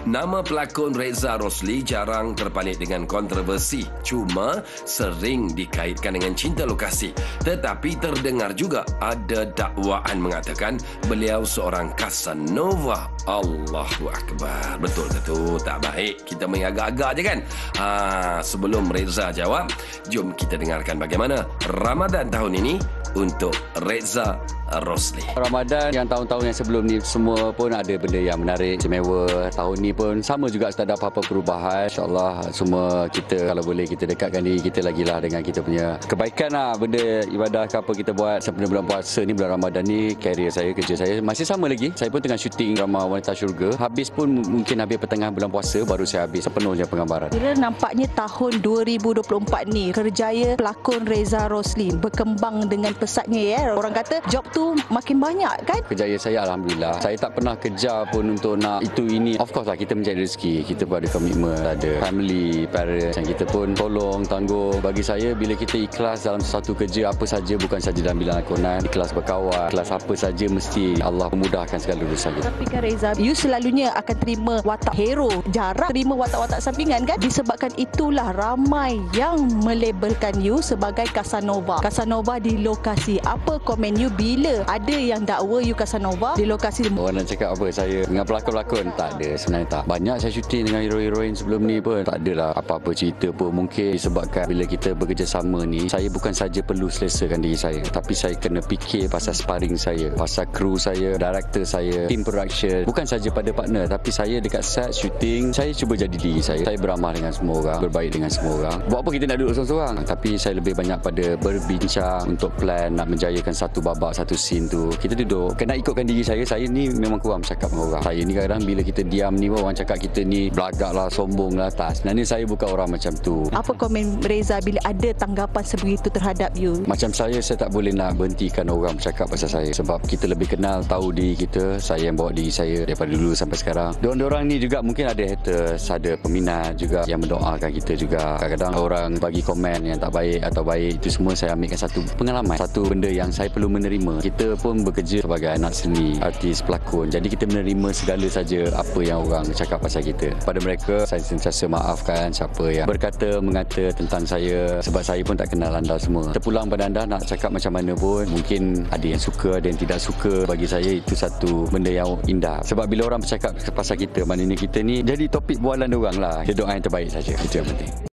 Nama pelakon Reza Rosli jarang terpalit dengan kontroversi. Cuma sering dikaitkan dengan cinta lokasi. Tetapi terdengar juga ada dakwaan mengatakan beliau seorang Casanova. Allahu Akbar. Betul ke tu? Tak baik kita mengagak-agak je kan? Sebelum Reza jawab, jom kita dengarkan bagaimana Ramadan tahun ini untuk Reza Rosli. Ramadan yang tahun-tahun yang sebelum ni semua pun ada benda yang menarik, istimewa. Tahun ni pun sama juga, tak ada apa-apa perubahan. InsyaAllah semua kita, kalau boleh kita dekatkan diri kita lagi lah dengan kita punya kebaikan lah. Benda ibadah ke apa kita buat sebelum bulan puasa ni, bulan Ramadan ni, kerja saya masih sama lagi. Saya pun tengah syuting drama Wanita Syurga. Habis pun mungkin habis pertengahan bulan puasa baru saya habis sepenuhnya penggambaran. Kira nampaknya tahun 2024 ni kerjaya pelakon Reza Rosli berkembang dengan pesatnya ya. Orang kata job tu makin banyak kan? Kerjaya saya Alhamdulillah. Saya tak pernah kejar pun untuk nak itu ini. Of course lah kita mencari rezeki. Kita pun ada komitmen, ada family, parents yang kita pun tolong, tanggung. Bagi saya bila kita ikhlas dalam satu kerja apa saja, bukan saja dalam bidang lakonan, ikhlas berkawan, ikhlas apa saja, mesti Allah memudahkan segala urusan kita. Tapi kan Reza, you selalunya akan terima watak hero. Jarang terima watak-watak sampingan kan? Disebabkan itulah ramai yang melabelkan you sebagai Casanova. Casanova di lokasi. Apa komen you bila ada yang dakwa you Casanova di lokasi? Orang nak cakap apa saya dengan pelakon-pelakon? Tak ada sebenarnya, tak. Banyak saya syuting dengan hero-heroin sebelum ni pun tak adalah apa-apa cerita pun. Mungkin disebabkan bila kita bekerjasama ni, saya bukan saja perlu selesakan diri saya, tapi saya kena fikir pasal sparring saya, pasal kru saya, director saya, team production. Bukan saja pada partner, tapi saya dekat set syuting, saya cuba jadi diri saya. Saya beramah dengan semua orang, berbaik dengan semua orang. Buat apa kita nak duduk seorang-seorang? Tapi saya lebih banyak pada berbincang untuk plan, nak menjayakan satu babak, satu scene tu. Kita duduk, kena ikutkan diri saya. Saya ni memang kurang bercakap dengan orang. Saya ni kadang bila kita diam ni, orang cakap kita ni belagak lah, sombong lah, tak. Sebenarnya saya bukan orang macam tu. Apa komen Reza bila ada tanggapan sebegitu terhadap you? Macam saya tak boleh nak berhentikan orang bercakap pasal saya. Sebab kita lebih kenal, tahu diri kita. Saya yang bawa diri saya daripada dulu sampai sekarang. Diorang ni juga mungkin ada haters, ada peminat juga yang mendoakan kita juga. Kadang-kadang orang bagi komen yang tak baik atau baik, itu semua saya ambilkan satu pengalaman, satu benda yang saya perlu menerima. Kita pun bekerja sebagai anak seni, artis, pelakon. Jadi kita menerima segala saja apa yang orang cakap pasal kita. Pada mereka, saya sentiasa maafkan siapa yang berkata, mengata tentang saya. Sebab saya pun tak kenal anda semua. Terpulang pada anda nak cakap macam mana pun, mungkin ada yang suka, ada yang tidak suka. Bagi saya itu satu benda yang indah. Sebab bila orang bercakap pasal kita, maknanya kita ni jadi topik bualan diorang lah. Dia doa yang terbaik saja. Itu yang penting.